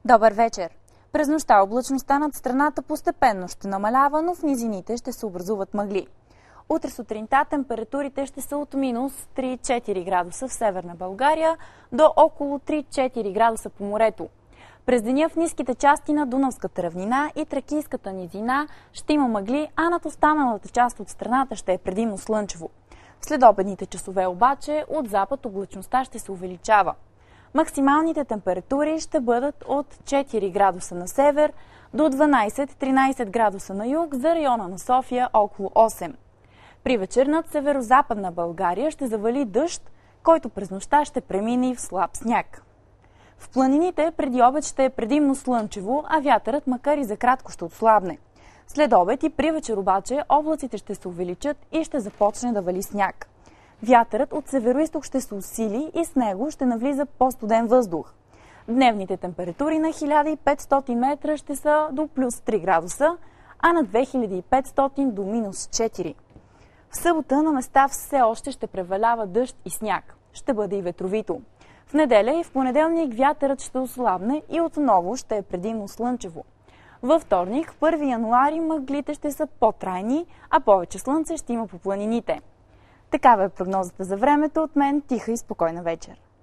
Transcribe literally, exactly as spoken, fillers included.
Добър вечер! През нощта облачността над страната постепенно ще намалява, но в низините ще се образуват мъгли. Утре сутринта температурите ще са от минус три-четири градуса в Северна България до около три-четири градуса по морето. През деня в ниските части на Дунавската равнина и Тракийската низина ще има мъгли, а над останалата част от страната ще е предимно слънчево. В следобедните часове обаче от запад облачността ще се увеличава. Максималните температури ще бъдат от четири градуса на север до дванадесет-тринадесет градуса на юг, за района на София около осем. При вечер над северо-западна България ще завали дъжд, който през нощта ще премине и в слаб сняг. В планините преди обед ще е предимно слънчево, а вятърът макар и за кратко ще отслабне. След обед и при вечер обаче облаците ще се увеличат и ще започне да вали сняг. Вятърът от североизток ще се усили и с него ще навлиза по-студен въздух. Дневните температури на хиляда и петстотин метра ще са до плюс три градуса, а на две хиляди и петстотин до минус четири. В събота на места все още ще превалява дъжд и сняг. Ще бъде и ветровито. В неделя и в понеделник вятърът ще ослабне и отново ще е предимно слънчево. Във вторник, първи януари, мъглите ще са по-трайни, а повече слънце ще има по планините. Такава е прогнозата за времето. От мен тиха и спокойна вечер.